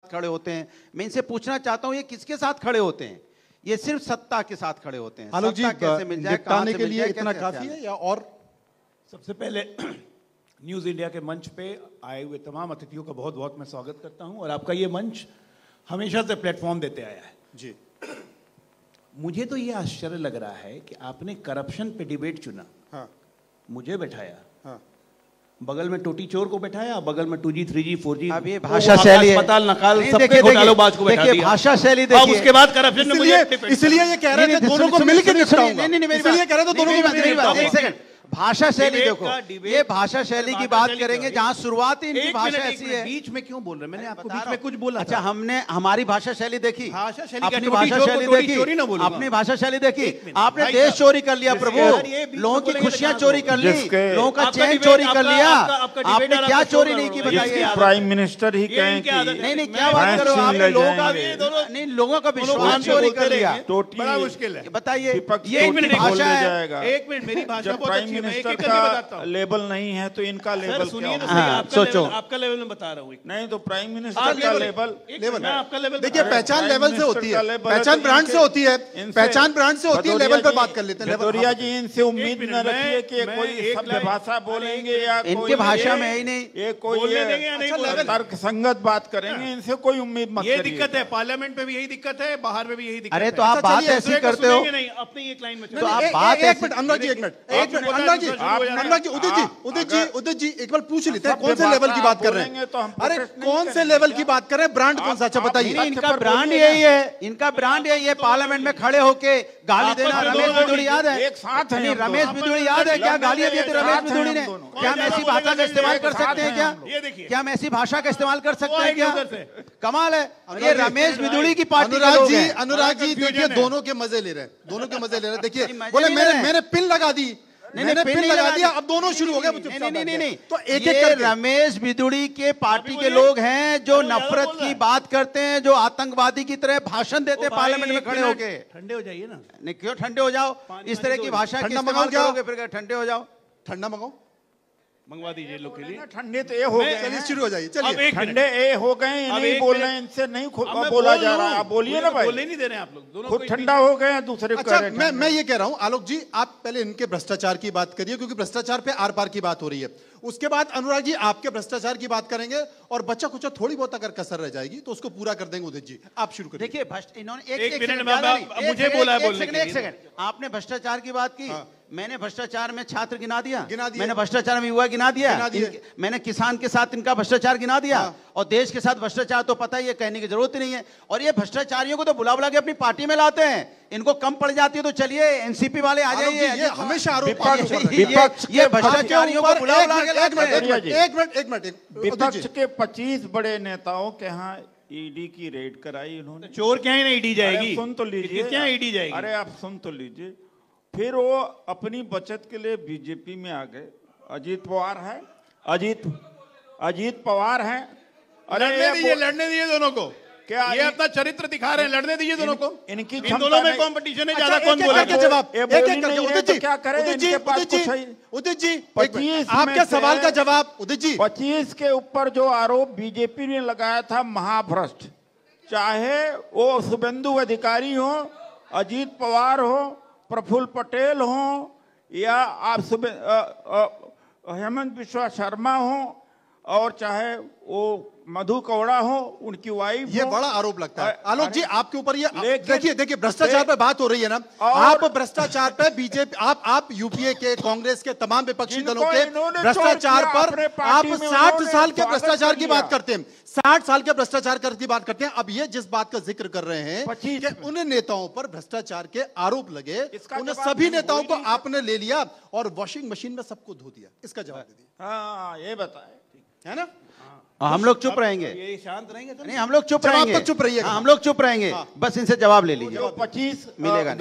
खड़े होते हैं। मैं इनसे पूछना चाहता हूं ये किसके साथ खड़े होते हैं? ये सिर्फ सत्ता के साथ खड़े होते हैं। आलोक जी, कैसे मिल जाए, कहां से के मिल लिए जाए, इतना कैसे काफी है या और? सबसे पहले न्यूज़ इंडिया के मंच पे आए हुए तमाम अतिथियों का बहुत बहुत मैं स्वागत करता हूं, और आपका ये मंच हमेशा से प्लेटफॉर्म देते आया है जी। मुझे तो ये आश्चर्य लग रहा है कि आपने करप्शन पे डिबेट चुना। हाँ। मुझे बैठाया, हाँ। बगल में टोटी चोर को बैठाया, बगल में 2G 3G 4G, अब ये भाषा शैली है, अस्पताल नकाल नहीं, सबके देखिए, घोटालेबाज को बैठा देखिए, दिया। भाषा शैली अब देखिए। उसके बाद करप्शन में मुझे इसलिए ये कह रहे थे दोनों को मिलकर निपटाऊंगा। इसलिए कह रहे थे दोनों को मिलकर निपटाऊंगा। एक सेकंड, भाषा शैली डिबेट देखो, का डिबेट- ये भाषा शैली की बात करेंगे जहां शुरुआत ही इनकी एक भाषा मिनट, ऐसी है। बीच में क्यों बोल रहे हैं? मैंने आपको बता बीच रहा में हूं। कुछ बोला अच्छा, था। हमने हमारी भाषा शैली देखी, भाषा शैली अपनी क्या, भाषा टोटी शैली चोरी देखी, चोरी ना बोलूंगा। अपनी भाषा शैली देखी। मिनट, आपने भाई देश साहब, चोरी कर लिया प्रभु, यार ये बीच में लोगों की बोलेंगे तो खुशियां क्या चोरी कर ली, जिसके- लोगों का आपका चैन डिबेट- चोरी कर आपका- लिया। आपका डिबेट आपने यार क्या आपको चोरी शो नहीं की कर रहा है। बताइए? इसकी प्राइम मिनिस्टर ही ये कहें इनकी आदत कि है। नहीं, क्या मैं बात भैंस करो छीन आप, ले लोगों का जाएंगे। नहीं, लोगों का विश्वास भगवान चोरी बोलते कर लिया। रहेंगे। टोटी बड़ा मुश्किल है। बताइए, विपक्ष ये टोटी इनकी खोल भाषा ले है। जाएगा। एक मिनट, मेरी भाषा जब बहुत प्राइम अच्छी है, मैं एक मिनिस्टर एक करके बताता का हूँ। लेवल नहीं है तो इनका सर लेवल सुनिए क्या ना होगा? सही, हाँ, आपका सोचो। लेवल, आपका लेवल में बता रहा हूँ। नहीं तो प्राइम आप मिनिस्टर का लेवल लेवल मैं आपका लेवल देखिए, बता रहा हूँ। पहचान प्राइम लेवल से मिनिस्टर होती का है, लेवल है पहचान तो ब्रांड से इनसे- होती है, इनसे- पहचान ब्रांड से होती है, भदौरिया लेवल पे जी- बात कर लेते हैं। भदौरिया जी इनसे उम्मीद एक मिनट, न रखिए कि मैं कोई एक सभ्य लाइन- भाषा बोलेंगे या इनके कोई भाषा में ही नहीं, ये कोई बोलने देंगे या नहीं बोलने देंगे? तर्क संगत बात करेंगे, इनसे कोई उम्मीद मत ये करिए। दिक्कत है, पार्लियामेंट में भी यही दिक्कत है, बाहर में भी यही दिक्कत है। अरे तो आप बात चलिए, ऐसी करते हो, नहीं, अपनी एक लाइन में तो आप बात एक ऐसी- मिनट अनुराग जी, एक मिनट, आपने एक मिनट बताया अनुराग जी, दूसरा शुरू हो जाना है। अनुराग जी, उदित जी, आप उदित जी, अगर- उदित जी, एक बार पूछ लेते हैं सभ्य कौन से लेवल की भाषा बात कर रहे बोलेंगे तो हम हैं? अरे प्रोटेस्ट नहीं कौन से करेंगे लेवल क्या? की बात कर रहे हैं? ब्रांड कौन सा? अच्छा बताइए। नहीं, इनका अच्छा, ब्रांड बोलिए यही है, इनका ब्रांड यही है, पार्लियामेंट में खड़े होके गाली देना। आपस में रमेश दोनों बिधूड़ी याद है? एक साथ हैं नहीं, हम रमेश दोनों। बिधूड़ी याद है क्या? लड़ने गालियां दी के थी एक रमेश साथ हैं बिधूड़ी हम ने। दोनों। क्या हम ऐसी भाषा का इस्तेमाल कर सकते हैं क्या? ये देखिए, क्या हम ऐसी भाषा का इस्तेमाल कर सकते वो हैं आएंगे क्या? उधर से। कमाल है, ये रमेश बिधूड़ी की पार्टी के अनुराग लोग जी, हैं। अनुराग जी, confusion देखिए है। दोनों के मजे ले रहे हैं, दोनों के मजे ले रहे हैं। देखिए, नहीं, मजे बोले नहीं ले रहे हैं। मैंने पिन लगा दी, मैंने पिन लगा दिया, अब दोनों शुरू हो गए। नहीं, तो एक ये एक करके रमेश बिधूड़ी के पार्टी के लोग हैं जो नफरत की बात करते हैं, जो आतंकवादी की तरह भाषण देते हैं पार्लियामेंट में खड़े होके। ठंडे हो जाइए ना। नहीं, क्यों ठंडे हो जाओ? इस तरह की भाषा के ठंडा इस्तेमाल मंगाओ क्या? करोगे फिर क्या ठंडे हो जाओ? ठंडा मंगाओ, मंगवा दीजिए लोग के लिए। ठंडे तो ये हो गए चलिए हैं। शुरू हो जाइए। अब चलिए, एक मिनट, ठंडे ए हो गए हैं, अब नहीं एक बोल मिनट। रहे हैं, इनसे नहीं अब मैं बोला बोल जा लूं। रहा है। आप बोलिए ना भाई, बोलने नहीं दे रहे हैं आप लोग दोनों खुद को ठंडा हो गए हैं, दूसरे को अच्छा, कह रहे हैं मैं ये कह रहा हूं आलोक जी, आप पहले इनके भ्रष्टाचार की बात करिए, क्योंकि भ्रष्टाचार पे आर पार की बात हो रही है। उसके बाद अनुराग जी आपके भ्रष्टाचार की बात करेंगे, और बच्चा कुछ थोड़ी बहुत अगर कसर रह जाएगी तो उसको पूरा कर देंगे। उदित जी आप शुरू करिए। देखिए, इन्होंने एक मिनट सेकंड, में ज्यादा नहीं, अब एक मुझे सेकंड, बोला है एक बोलने सेकंड, के एक लिए। सेकंड। आपने भ्रष्टाचार की बात की, मैंने भ्रष्टाचार में छात्र गिना दिया, गिना दिया। मैंने भ्रष्टाचार में युवा गिना दिया, गिना दिए। मैंने किसान के साथ इनका भ्रष्टाचार गिना दिया, और देश के साथ भ्रष्टाचार तो पता ही है, कहने की जरूरत ही नहीं है। और ये भ्रष्टाचारियों को तो बुला बुला के अपनी पार्टी में लाते हैं, इनको कम पड़ जाती है तो चलिए एनसीपी वाले आ आलोक जी, जाइए। ये हमेशा आरोप ये भ्रष्टाचारियों को बुला बुला के लाते हैं। एक मिनट विपक्ष के 25 बड़े नेताओं के यहाँ ईडी की रेड कराई इन्होंने। चोर क्या ही नहीं ईडी अरे जाएगी? सुन तो लीजिए, क्या ईडी जाएगी? अरे आप सुन तो लीजिए। फिर वो अपनी बचत के लिए बीजेपी में आ गए। अजीत पवार है, अजीत पवार है। लड़ने दीजिए दोनों को। क्या ये अपना चरित्र दिखा रहे हैं, लड़ने दीजिए दोनों को। इनकी इन क्षमता दोनों में नहीं- कंपटीशन है, अच्छा, ज्यादा कौन एक एक बोलेगा? करके जवाब, ये एक बोल एक ही करके। नहीं रहे उदित तो जी, क्या करें? उदित जी, इनके पास उदित जी, कुछ है ही। उदित जी, 25 आपके में सवाल से- का जवाब। उदित जी, 25 के ऊपर जो आरोप बीजेपी ने लगाया था महाभ्रष्ट, चाहे वो शुभेंदु अधिकारी हो, अजीत पवार हो, प्रफुल्ल पटेल हो, या आप हेमंत बिश्वा शर्मा हो, और चाहे वो मधु कौड़ा हो, उनकी वाइफ ये हो। बड़ा आरोप लगता है। आलोक जी, आपके ऊपर ये लेकिन- देखिए भ्रष्टाचार पे बात हो रही है ना, आप भ्रष्टाचार पे बीजेपी, आप यूपीए के, कांग्रेस के तमाम विपक्षी दलों के इन्होंने भ्रष्टाचार चोर किया पर अपने आप पार्टी में, 60 उन्होंने साल के स्वागत भ्रष्टाचार की कर बात लिया। करते हैं, 60 साल के भ्रष्टाचार की बात करते हैं। अब ये जिस बात का जिक्र कर रहे हैं 25 कि उन नेताओं पर भ्रष्टाचार के आरोप लगे, इसका उन जवाब सभी नहीं, नेताओं हो ही को नहीं आपने ले लिया और वॉशिंग मशीन में सबको धो दिया। इसका जवाब दे दिया, हाँ, ये बताए, है ना? हम लोग चुप रहेंगे, ये शांत रहेंगे तो नहीं हम लोग चुप जवाब रहेंगे, तक चुप रहिएगा। हाँ, हम लोग चुप रहेंगे, बस इनसे जवाब ले लीजिए, जो 25 मिलेगा नहीं।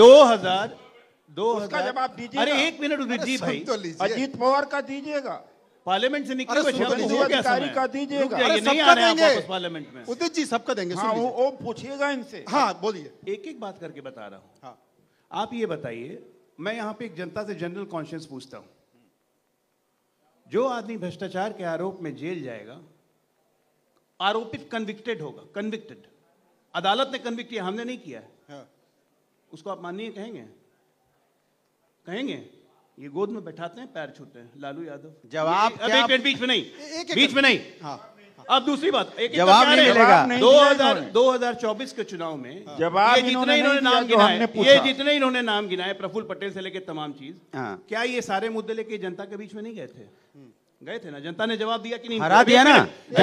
2000 उसका जवाब दीजिएगा। अरे एक मिनट उदित जी भाई, सुन तो लीजिए। अजीत पवार का दीजिएगा, पार्लियामेंट से निकले अरे हुए सुनो शब्द लीजिए, हो गया अधिकारी समय। का दीजिएगा। रुक जाइए, अरे नहीं सबका आ रहे हैं आप देंगे। वापस पार्लियामेंट में। उदित जी सबका देंगे, सुन हाँ, लीजिए। वो पूछिएगा इनसे। हाँ बोलिए। एक एक बात करके बता रहा हूं। हाँ। आप ये बताइए, मैं यहां पे एक जनता से जनरल कॉन्शियस पूछता हूं, जो आदमी भ्रष्टाचार के आरोप में जेल जाएगा आरोपित कन्विक्टेड होगा, कन्विक्टेड, अदालत ने कन्विक्ट किया, हमने नहीं किया है, उसको आप माननीय कहेंगे? कहेंगे? ये गोद में बैठाते हैं, पैर छूते हैं, लालू यादव। जवाब क्या? बीच में नहीं, बीच में नहीं। अब दूसरी बात, एक जवाब नहीं मिलेगा। 2024 के चुनाव में जवाब ये जितने इन्होंने नाम गिनाए, ये जितने इन्होंने नाम गिनाए, प्रफुल्ल पटेल से लेकर तमाम चीज, क्या ये सारे मुद्दे लेके जनता के बीच में नहीं गए थे? गए थे ना? जनता ने जवाब दिया कि नहीं? हरा दिया ना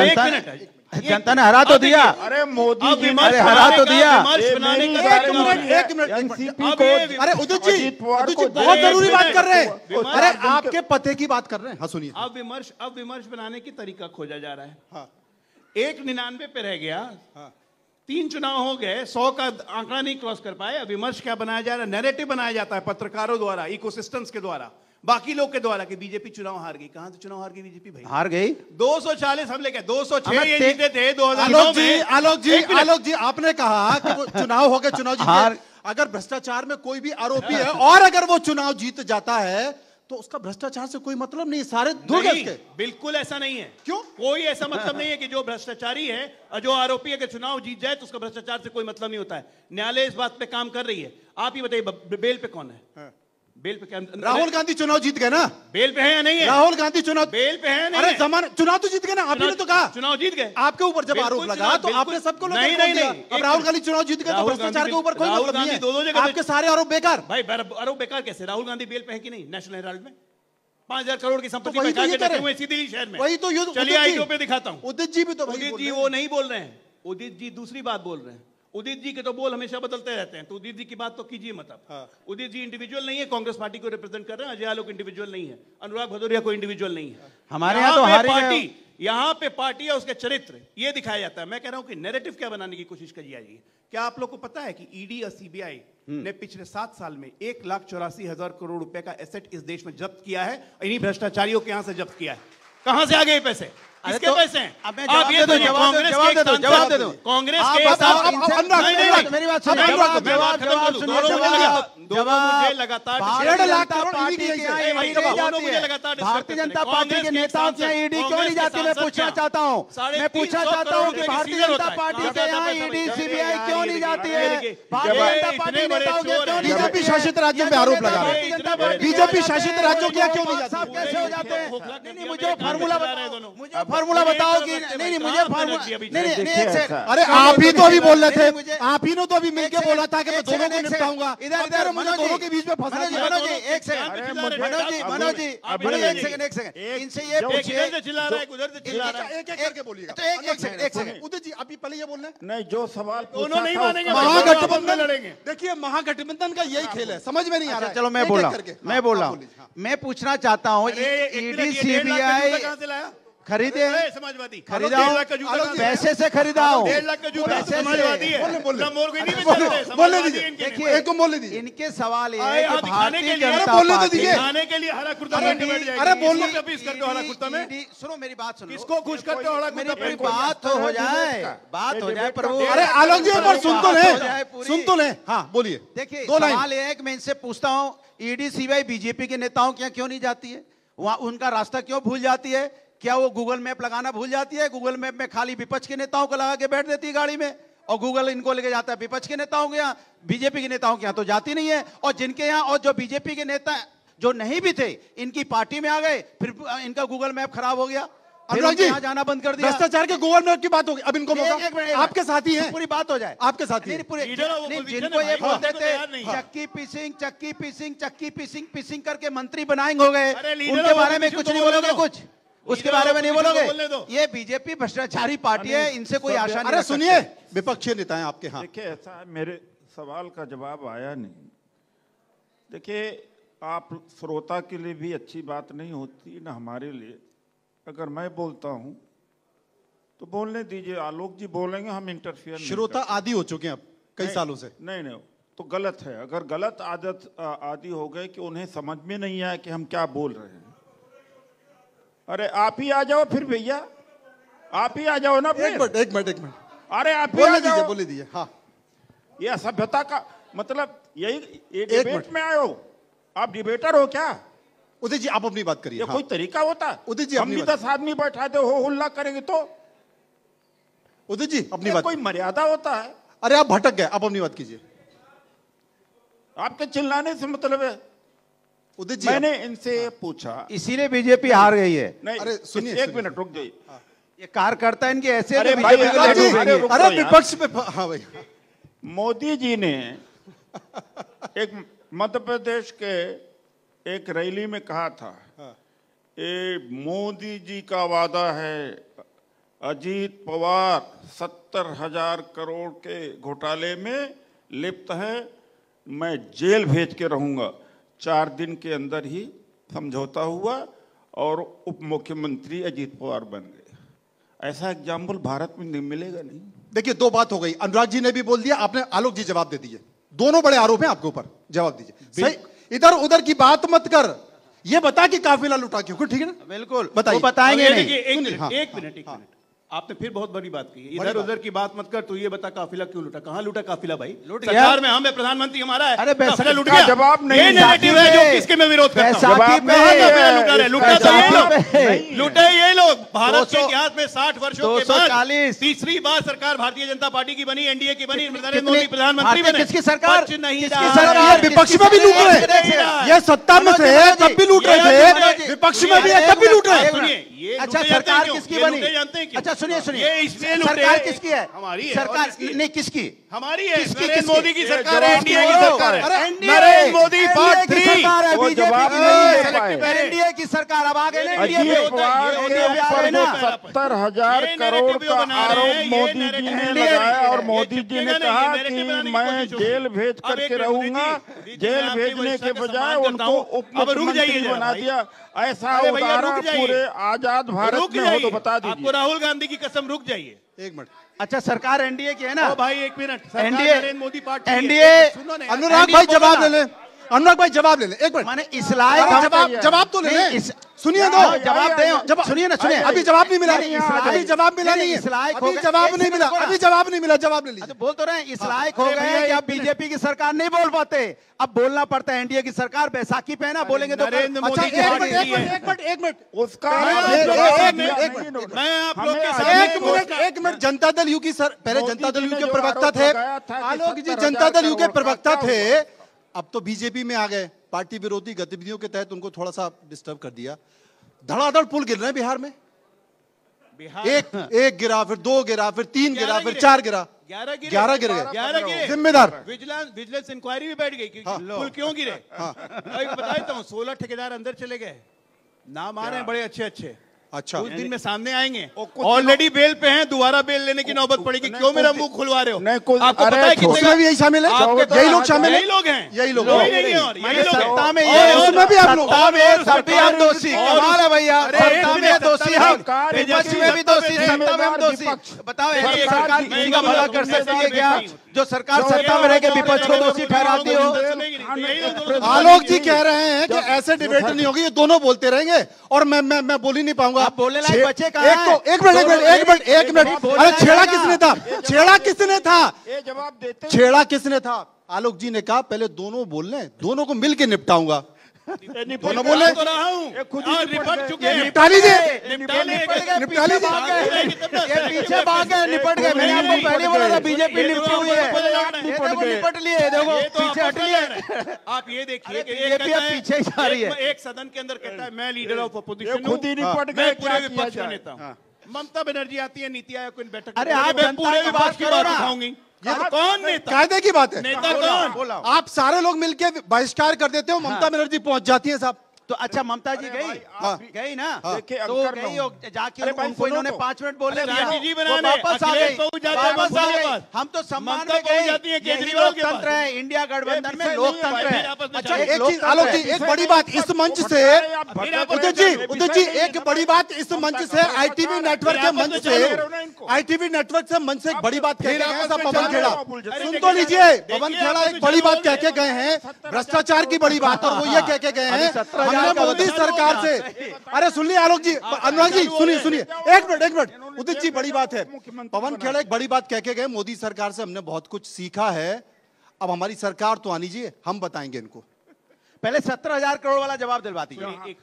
जनता ने, हरा तो दिया। अरे मोदी जी अरे हरा तो दिया। एक मिनट, अरे उदित जी बहुत जरूरी बात कर रहे हैं, अरे आपके पते की बात कर रहे हैं। हाँ सुनिए। अब विमर्श बनाने की तरीका खोजा जा रहा है। 199 पे रह गया, 3 चुनाव हो गए, 100 का आंकड़ा नहीं क्रॉस कर पाए। अब विमर्श क्या बनाया जा रहा है? नैरेटिव बनाया जाता है पत्रकारों द्वारा, इकोसिस्टम्स के द्वारा, बाकी लोग के द्वारा कि बीजेपी चुनाव हार गई। कहां से चुनाव हार गई बीजेपी? भाई हार गई। 240 हम लेके 206 ये जीते थे 2009 में। आलोक जी आपने कहा कि वो चुनाव हो गए, चुनाव जीते। अगर भ्रष्टाचार में कोई भी आरोपी है और अगर वो चुनाव जीत जाता है तो उसका भ्रष्टाचार से कोई मतलब नहीं, सारे दुर्ग उसके। बिल्कुल ऐसा नहीं है। क्यों? कोई ऐसा मतलब नहीं है कि जो भ्रष्टाचारी है और जो आरोपी है कि चुनाव जीत जाए तो उसका भ्रष्टाचार से कोई मतलब नहीं होता है। न्यायालय इस बात पे काम कर रही है। आप ही बताइए बेल पे कौन है? बेल पे क्या? राहुल गांधी चुनाव जीत गए ना? बेल पे है या नहीं है? राहुल गांधी चुनाव बेल पे है नहीं? अरे जमाना चुनाव तो जीत गए ना, आप ही ने तो कहा चुनाव जीत गए। आपके ऊपर जब आरोप लगा तो आपने सबको नहीं। अब राहुल गांधी चुनाव जीत गए तो भ्रष्टाचार के ऊपर कोई मतलब नहीं है। आपके सारे आरोप बेकार। भाई आरोप बेकार कैसे? राहुल गांधी बेल पे है कि नहीं? नेशनल हेराल्ड में 5000 करोड़ की संपत्ति वही तो ये बैठा के हुए इसी दिल्ली शहर में। वही तो चलिए आईटीओ पे दिखाता हूं। उदित जी भी तो उदित जी वो नहीं बोल रहे हैं, उदित जी दूसरी बात बोल रहे हैं। उदित जी के तो बोल हमेशा बदलते रहते हैं, तो उदित जी की बात तो कीजिए मत आप। उदित जी इंडिविजुअल नहीं है, कांग्रेस पार्टी को रिप्रेजेंट कर रहे हैं। अजय आलोक इंडिविजुअल नहीं है, अनुराग भदौरिया कोई इंडिविजुअल नहीं है। हमारे यहाँ तो पार्टी, यहाँ पे पार्टी और उसके चरित्र ये दिखाया जाता है। मैं कह रहा हूं कि नैरेटिव क्या बनाने की कोशिश करी जा रही है। क्या आप लोग को पता है कि ईडी और सीबीआई ने पिछले 7 साल में 1,84,000 करोड़ रुपए का एसेट इस देश में जब्त किया है? इन्हीं भ्रष्टाचारियों के यहां से जब्त किया है। कहां से आ गए पैसे? किसके पैसे हैं? आप ये तो जवाब दे दो। कांग्रेस के साथ मेरी बात सुनिए। मुझे लगातार भारतीय जनता पार्टी के नेताओं के यहाँ ईडी क्यों नहीं जाती? मैं पूछना चाहता हूँ कि भारतीय जनता पार्टी के यहाँ ईडी सीबीआई क्यों नहीं जाती है? भारतीय जनता पार्टी नेताओं के क्यों नहीं? बीजेपी शासित राज्यों में आरोप लगा रहे हैं। बीजेपी शासित राज्यों के यहाँ क्यों नहीं जाती? कैसे हो जाते हैं? नहीं मुझे फार्मूला बताओ, फार्मूला बताओ कि नहीं मुझे फार्मूला नहीं। अरे आप ही तो अभी बोल रहे थे, आप ही ने तो अभी मिलके बोला था कि मैं दोनों को निपटाऊंगा। इधर मुझे दोनों के बीच में फंसा दिया। मनोज जी एक सेकंड इनसे ये पूछिए, चिल्ला रहा है उधर से चिल्ला रहा है। एक करके बोलिएगा। तो एक सेकंड उदित जी अभी पहले ये बोल रहे हैं नहीं, जो सवाल दोनों नहीं मानेंगे, महागठबंधन लड़ेंगे। देखिए महागठबंधन का यही खेल है, समझ में नहीं आ रहा है। चलो मैं बोल रहा हूँ, मैं पूछना चाहता हूँ ईडी सीबीआई खरीदे, समाजवादी खरीदा पैसे से खरीदा हूँ, 1.5 लाख का जूता समाजवादी है। बोलने दीजिए। इनके सवाल ये है कि भारतीय जनता जनता पार्टी खाने के लिए हरा कुर्ता पहन के बैठ जाएगी। अरे बोलने करते हो हरा कुर्ता में। सुनो मेरी बात सुनो, किसको खुश करते हो हरा कुर्ता मेरी पहन के? बात तो हो जाए, बात हो जाए प्रभु। अरे आलोक जी एक बार सुन तो ले। हाँ बोलिए। देखिए सवाल ये है कि मैं इनसे पूछता हूँ ईडी सीबीआई बीजेपी के नेताओं के यहाँ क्यों नहीं जाती है? वहाँ उनका रास्ता क्यों भूल जाती है? क्या वो गूगल मैप लगाना भूल जाती है? गूगल मैप में खाली विपक्ष के नेताओं को लगा के बैठ देती है गाड़ी में, और गूगल इनको लेके जाता है विपक्ष के नेताओं के यहाँ। बीजेपी के नेताओं के यहाँ तो जाती नहीं है। और जिनके यहाँ, और जो बीजेपी के नेता जो नहीं भी थे इनकी पार्टी में आ गए, फिर इनका गूगल मैप खराब हो गया, अनुराग जी जाना बंद कर दिया। भ्रष्टाचार के गूगल मैप की बात होगी। अब इनको मौका, आपके साथी हैं, पूरी बात हो जाए, आपके साथी हैं। जिनको ये बोलते थे चक्की पीसिंग करके मंत्री बनाएंगे हो गए, उनके बारे में कुछ नहीं बोलोगे? कुछ उसके बारे में नहीं बोलोगे? ये बीजेपी भ्रष्टाचारी पार्टी है, इनसे कोई आशा नहीं। अरे सुनिए, विपक्षी नेता हैं आपके। हाँ देखिए ऐसा है, मेरे सवाल का जवाब आया नहीं। देखिए आप श्रोता के लिए भी अच्छी बात नहीं होती ना हमारे लिए। अगर मैं बोलता हूं तो बोलने दीजिए, आलोक जी बोलेंगे, हम इंटरफियर। श्रोता आदि हो चुके हैं अब कई सालों से। नहीं तो गलत है। अगर गलत आदत आदि हो गए कि उन्हें समझ में नहीं आया कि हम क्या बोल रहे हैं। अरे आप ही आ जाओ फिर भैया, आप ही आ जाओ ना फिर। एक मिनट अरे आप ही आ जाओ। बोले दीजिए। हाँ ये असभ्यता का मतलब यही डिबेट में आए हो? आप डिबेटर हो क्या? उदित जी आप अपनी बात करिए। ये कोई तरीका होता? उदित जी हम भी 10 आदमी बैठा दे हो हुल्ला करेंगे तो उदित जी अपनी बात। कोई मर्यादा होता है? अरे आप भटक गए, आप अपनी बात कीजिए। आपके चिल्लाने से मतलब है? उदित जी मैंने इनसे पूछा, इसीलिए बीजेपी हार गई है। नहीं अरे सुनिए, एक सुनिए। मिनट रुक जाइए। ये कार्यकर्ता इनके ऐसे अरे तो भाई, बीजेपी को अरे लड़ू जी, देंगे। रुको अरे यार। विपक्ष पे, हाँ भाई। मोदी जी ने एक मध्य प्रदेश के एक रैली में कहा था, ये मोदी जी का वादा है, अजीत पवार 70,000 करोड़ के घोटाले में लिप्त है, मैं जेल भेज के रहूंगा। 4 दिन के अंदर ही समझौता हुआ और उप मुख्यमंत्री अजीत पवार बन गए। ऐसा एग्जाम्पल भारत में नहीं मिलेगा। नहीं, देखिए दो बात हो गई, अनुराग जी ने भी बोल दिया, आपने, आलोक जी जवाब दे दीजिए। दोनों बड़े आरोप हैं आपके ऊपर, जवाब दीजिए। सही, इधर उधर की बात मत कर, ये बता कि काफिला लुटा क्यों, ठीक है ना? बिल्कुल बताइए। वो बताएंगे नहीं। एक मिनट, हाँ। एक मिनट। आपने फिर बहुत बड़ी बात की। इधर उधर की बात मत कर, तू ये बता काफिला क्यों लूटा? कहाँ लूटा काफिला भाई? लूट सरकार गया। में हम है, प्रधानमंत्री हमारा है। अरे काफिला लूट का गया। जवाब नहीं ये है। नैरेटिव है जो किसके में विरोध करता हूं। बैसाखी जवाब पे नहीं है। काफिला लूटा रहे, लूटा तो ये लोग। बैसाखी लूटे ये लोग। भारत के 200 इतिहास में 60 वर्षों के बाद 240 तीसरी बार सरकार भारतीय जनता पार्टी की बनी, एनडीए की बनी, नरेंद्र कितनी- मोदी प्रधानमंत्री भारतीय बने। किसकी सरकार? बच नहीं किसकी रहा। सरकार? ये विपक्ष में भी लूट रहे हैं, ये सत्ता में थे तब भी लूट रहे थे, विपक्ष में भी है तब भी लूट रहे हैं। सुनिए, ये अच्छा लूटे जाते हैं सरकार क्यों? किसकी ये बनी? लूटे जानते हैं क्यों? अच्छा सुनिए सुनिए, ये इसलिए लूटे, सरकार किसकी है? हमारी है। सरकार और किसकी? नहीं किसकी? हमारी है, किसकी- नरेंद्र किसकी? मोदी की ये सरकार है, जवाब एनडीए की नहीं सरकार है। अरे नरेंद्र मोदी पार्ट की 3। सरकार है, वो बीजेपी जवाब की नहीं दे सरकार पाए। है। एनडीए की सरकार अब आ गए ना, एनडीए अजीत पे। पवार ये के एनडीए पे आ ऊपर गए जो ना। 70,000 ये करोड़ narrative का बना रहे आरोप हैं, ये मोदी जी narrative ने नहीं लगाया है। और ये मोदी जी चिपकेगा ने नहीं, कहा ये narrative कि बनाने की मैं कोशिश होगी। जेल भेज अब करके एक रहूंगा, मिनट, जेल मैं आपकी भेजने वरिष्ठता के का बजाय सम्मान करता उनको हूं। उप अब रुक जाइए मुख्यमंत्री जरा बना भाई। दिया। ऐसा अरे भैया, उदाहरण रुक जाइए। पूरे आजाद भारत रुक में हो तो जाइए। बता आपको दीजिए। राहुल गांधी की कसम, रुक जाइए। एक मिनट, अच्छा सरकार एनडीए की है ना? ओ भाई एक मिनट, सरकार एनडीए नरेंद्र मोदी पार्टी है। एनडीए सुनो ना यार। अनुराग एनडीए भाई बोला जवाब ना। ले लें, अनुराग भाई जवाब ले लें, एक मिनट। माने इस लायक अरे हम- जवाब तो ले नहीं, लें, इस- सुनिए दो, हाँ, जवाब दे। जवाब सुनिए ना, सुनिए। अभी जवाब नहीं मिला, नहीं, इस अभी लायक- जवाब मिला नहीं, नहीं इस लायक है, हो अभी गए। जवाब एक नहीं मिला, सेकंड अभी जवाब नहीं मिला, जवाब ले तो लीजिए। बोल तो रहे हैं इस लायक हो अरे गए भैया, हैं कि एक अब बीजेपी की सरकार नहीं बोल पाते, अब बोलना पड़ता है एनडीए की सरकार। बैसाखी पे है ना, बोलेंगे तो नरेंद्र अच्छा मोदी एक की मिनट, पार्टी एक है। मिनट, एक मिनट, एक मिनट, उसका मैं जवाब एक दिया मिनट, नहीं इन्होंने। मैं आप लोग हमें के आज- सामने एक मिनट, एक मिनट। जनता दल यू की सर, पहले मोदी जनता दल जी यू ने के जो प्रवक्ता आरोप थे, लगाया था कि आलोक जी 70,000 जनता दल यू के करोड़ का प्रवक्ता क्या थे, हुआ? अब तो बीजेपी में आ गए। पार्टी विरोधी गतिविधियों के तहत उनको थोड़ा सा डिस्टर्ब कर दिया। धड़ाधड़ पुल गिर रहे हैं बिहार में, बिहार एक गिरा, फिर 2 गिरा, फिर 3 गिरा, 11 फिर गिरे। 4 गिरा, 11 गिरे, 11 गिर गए। 11 गिरे। जिम्मेदार विजिलेंस इंक्वायरी भी बैठ गई कि पुल क्यों गिरे। मैं बता देता हूँ, 16 ठेकेदार अंदर चले गए, नाम आ रहे हैं बड़े अच्छे अच्छे। अच्छा, कुछ दिन में सामने आएंगे। कुछ ऑलरेडी बेल पे हैं, दोबारा बेल लेने की नौबत पड़ेगी। क्यों मेरा मुंह खुलवा रहे हो? नहीं, कुछ- आपको अरे पता है छोड़- कितने उसमें भी यही शामिल है, आपके- यही लोग शामिल यही हैं, लोग हैं, यही लोग कोई हैं। नहीं है और माने यही लोग हैं। सत्ता में और ये उसमें भी आप लोग, सत्ता में सब भी हम दोषी, और- कमाल है भैया। अरे सत्ता एक में मिनट, दोषी सत्ता हम, सरकार विपक्ष एजेंसी में भी सत्ता दोषी, में सत्ता में हम जिम्मेदार दोषी। विपक्ष। बताओ ऐसी देखिए, सरकार मैं किसी का बोला भला तो कर मैं सकती है साथ क्या? देखती हूँ। जो सरकार सत्ता में रह के विपक्ष को दोषी ठहराती हो। आलोक जी कह रहे हैं कि ऐसे डिबेट नहीं होगी, ये दोनों बोलते रहेंगे और मैं बोल ही नहीं पाऊंगा। आप बोलने लायक बचे कहाँ एक तो हैं? एक मिनट, एक मिनट, बोलने अरे लायक छेड़ा रहेगा। किसने था, छेड़ा किसने था, ये जवाब देते छेड़ा किसने था? आलोक जी ने कहा पहले दोनों बोल लें, दोनों को मिल के निपटाऊंगा। दोनों बोले तो रहा हूँ, खुद ही और निपट निपट गए। चुके हैं। निपटा लीजिए, निपटा लेंगे। निपटा लीजिए। ये पीछे भाग गए, निपट गए। मैंने आपको पहले बोला था बीजेपी निपटी हुई है। ये देखो निपट लिए, देखो ये तो पीछे हट आपको लिए। लग रहा है। आप ये देखिए कि बीजेपी एक कहता अब है, पीछे ही जा रही है। एक सदन के अंदर कहता है मैं लीडर ऑफ अपोजिशन खुद ही निपट गए, मैं क्या पूरे किया विपक्ष का जाए? नेता हूँ। ममता बनर्जी आती है नीति आयोग की बैठक अरे में, आप मैं जनता पूरे की विपक्ष बात की करो बात ना। उठाऊंगी। कौन नेता? कायदे की बात है। नेता कौन? आप सारे लोग मिलके बहिष्कार कर देते हो, ममता बनर्जी पहुंच जाती है साहब। तो अच्छा ममता जी गई, गई ना, देखिए, तो अंकर गई में और जाके अरे भाई, उनको सुनो इन्होंने तो। 5 मिनट बोले, अरे दिया, राजी जी वो बनाने, वापस आ अखिलेश गई, पहुंच जाते हैं वापस ममता आ के गई। पास। हम तो सम्मान ममता में पहुंच गई। जाती है यही केजरीवाल के लोकतंत्र पास। है, इंडिया गठबंधन में फिर लोकतंत्र फिर है। आपस में अच्छा चलो। एक चीज आलोक जी, एक बड़ी बात इस मंच से, उदित जी एक बड़ी बात इस मंच से, आईटीवी नेटवर्क के मंच से, आईटीवी नेटवर्क से मंच से एक बड़ी बात कह के गए हैं साहब पवन खेड़ा। सुन तो लीजिए, पवन खेड़ा एक बड़ी बात कह के गए हैं, भ्रष्टाचार की बड़ी बात, और वो ये कह के गए हैं हमने मोदी सरकार से। अरे सुन लीजिए आलोक जी, अनुराग जी सुनिए, एक मिनट, उदित जी बड़ी बात है। पवन खेड़ा एक बड़ी बात कह के गए, मोदी सरकार से हमने बहुत कुछ सीखा है, अब हमारी सरकार तो आनी चाहिए, हम बताएंगे इनको। पहले 17,000 करोड़ वाला जवाब दिलवा दीजिए। एक मिनट,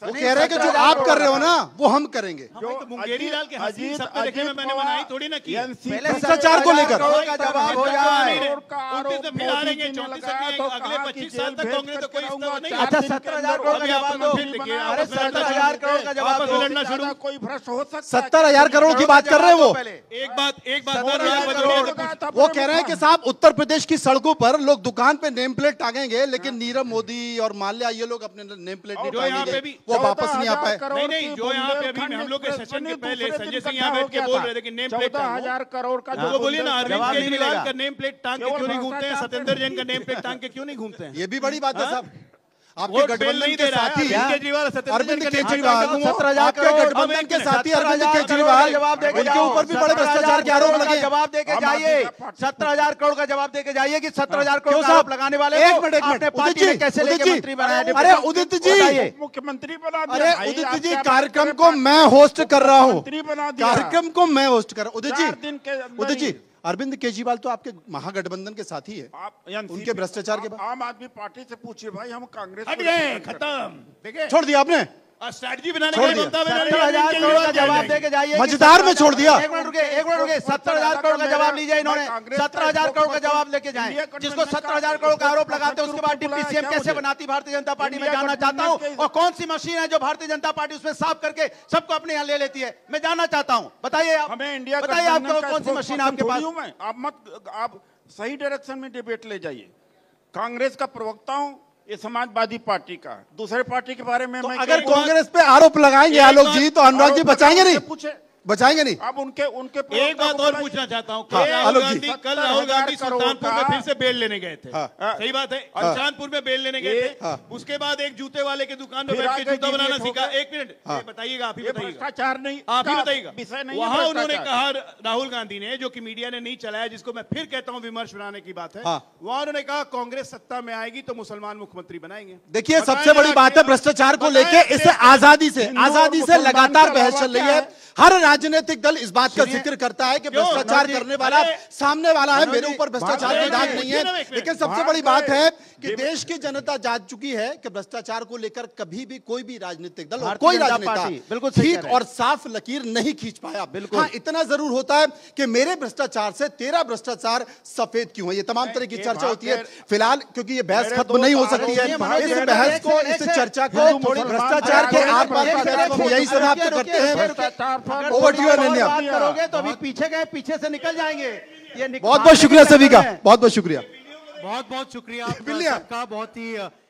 वो कह रहे हैं कि जो आप कर रहे हो ना वो हम करेंगे। तो मुंगेरी लाल के हंसी सबने देखे में मैंने मनाई थोड़ी ना की। भ्रष्टाचार को लेकर का जवाब हो जाए। 29 में फिर हारेंगे, 34 में आएंगे, अगले 25 साल तक कांग्रेस तो कोई इस्तेमाल नहीं। अच्छा 17,000 करोड़ का जवाब दो। अरे 17,000 करोड़ का जवाब दो। लड़ना शुरू। कोई भ्रष्ट हो सकता है? 70,000 करोड़ की बात कर रहे हैं वो। एक बात 17,000 करोड़। वो कह रहे हैं कि साहब उत्तर प्रदेश की सड़कों पर लोग दुकान पे नेम प्लेट टांगेंगे, लेकिन नीरव मोदी और माल्या ये लोग अपने नेम प्लेट नहीं जो यहाँ पे टांगेंगे, भी वो वापस नहीं आ पाए। नहीं, जो यहाँ पे अभी हम लोग के सेशन के पहले संजय सिंह यहाँ बैठ के बोल रहे थे कि नेम प्लेट 14,000 करोड़ का तो बोलिए ना, अरविंद जवाब नहीं केजरीवाल मिलेगा। का नेम प्लेट टांग के क्यों नहीं घूमते हैं? सत्येंद्र जैन का नेम प्लेट टांग के क्यों नहीं घूमते हैं? ये भी बड़ी बात है साहब। आपके वोट बेल गठबंधन नहीं के दे रहा है साथी अरविंद केजरीवाल, सत्येंद्र अरविंद जैन का केजरीवाल, 17,000 आपके करोड़, गठबंधन के साथी अरविंद 17,000 केजरीवाल, जवाब दे के उनके जाओ। ऊपर भी बड़े भ्रष्टाचार के आरोप लगे हैं। जवाब दे के जाइए। 17,000 करोड़ का जवाब दे के जाइए कि 17,000 करोड़ क्यों का साहब? आरोप लगाने वाले एक को मिनट आपने उदित पार्टी जी, में कैसे उदित लेके जी, मंत्री बनाया? अरे उदित जी, बताइए। मुख्यमंत्री बना दिया। अरे भाई, उदित आप जी, क्या कार्यक्रम बात को कर रहे मैं होस्ट कर रहा हूँ। मंत्री बना दिया। कार्यक्रम को मैं होस्ट कर रहा हूँ। उदित 4 दिन के जी, अंदर उदित जी, ही। अरविंद केजरीवाल तो आपके महागठबंधन के साथी है। आप उनके भ्रष्टाचार के बाद आम आदमी पार्टी से पूछिए भाई, हम कांग्रेस हट को गए, रिप्रेजेंट करते हैं। खत्म। देखिए छोड़ दिया आपने, स्ट्रैटेजी बनाने छोड़ के लिए दिया। ममता बनर्जी 17,000 करोड़ का जवाब दे के जाइए। मजेदार में छोड़ दिया। एक मिनट रुके 17,000 करोड़ का जवाब लीजिए इन्होंने। 17,000 करोड़ का जवाब लेके जाएं। जिसको 17,000 करोड़ का आरोप लगाते हैं उसके बाद डिप्टी सीएम कैसे बनाती भारतीय जनता पार्टी में जानना चाहता हूं। और कौन सी मशीन है जो भारतीय जनता पार्टी उसमें साफ करके सबको अपने यहाँ ले लेती है, मैं जानना चाहता हूं। बताइए आप, हमें इंडिया बताइए आपको कौन सी मशीन आपके पास? आप सही डायरेक्शन में डिबेट ले जाइए। कांग्रेस का प्रवक्ता हूं, ये समाजवादी पार्टी का। दूसरे पार्टी के बारे में मैं अगर कांग्रेस पे आरोप लगाएंगे आलोक जी तो अनुराग जी बचाएंगे नहीं, पूछे बचाएंगे नहीं। अब उनके एक बात और पूछना चाहता हूँ। हाँ, राहुल आलोक जी। गांधी कल राहुल गांधी 17,000 करोड़ सुल्तानपुर में का- फिर से बेल लेने गए थे। हाँ। सही बात है, सुल्तानपुर में बेल लेने गए थे। हाँ। उसके बाद एक जूते वाले के दुकान में फिर बैठ के आगे जूता बनाना डिबेट सीखा। होगा। एक मिनट, ये बताइएगा, आप ही ये बताइएगा, भ्रष्टाचार नहीं, आप ही का बताइएगा। विषय नहीं है वहां उन्होंने भ्रष्टाचार। कहा, राहुल गांधी ने, जो कि मीडिया ने नहीं चलाया, जिसको मैं फिर कहता हूं विमर्श बनाने की बात है, हाँ। वहां उन्होंने कहा कांग्रेस सत्ता में आएगी तो मुसलमान मुख्यमंत्री बनाएंगे। देखिए बताएं सबसे बड़ी जरा बात है कि- भ्रष्टाचार को बताएं लेके, इसे आजादी से मुसलमान लगातार का बहस अलावा चल रही क्या है। है? हर राजनीतिक दल इस बात का जिक्र करता है कि क्यों? भ्रष्टाचार मनोज जी, करने वाला अरे, सामने वाला है, मनोज मेरे जी, ऊपर भ्रष्टाचार भाग की दाग गए, नहीं पूछिए ना है। एक मिनट। लेकिन सबसे भाग बड़ी बात गए। है कि देश की जनता जान चुकी है कि भ्रष्टाचार को लेकर कभी भी कोई भी राजनीतिक दल और भारतीय कोई जनता राजनेता पार्टी बिल्कुल सही कह ठीक रहे हैं। और साफ लकीर नहीं खींच पाया। बिल्कुल। हाँ, इतना जरूर होता है कि मेरे भ्रष्टाचार से तेरा भ्रष्टाचार सफेद क्यों है, ये तमाम तरह की ये चर्चा होती है। भाग फिलहाल क्योंकि ये बहस मेरे खत्म दो नहीं हो तारों सकती है, में इस मनोज जी, बहस को, एक इस से- चर्चा को हिंदू मुसलमान भ्रष्टाचार के आर पार एक का मिनट, हम यही समाप्त करते हैं। भ्रष्टाचार पर Over to you, अनन्या। बात करोगे तो अभी पीछे गए, पीछे से निकल जाएंगे। ये बहुत बहुत शुक्रिया सभी का, बहुत बहुत शुक्रिया। बहुत बहुत शुक्रिया आप बिल्लियाँ। सबका, बहुत ही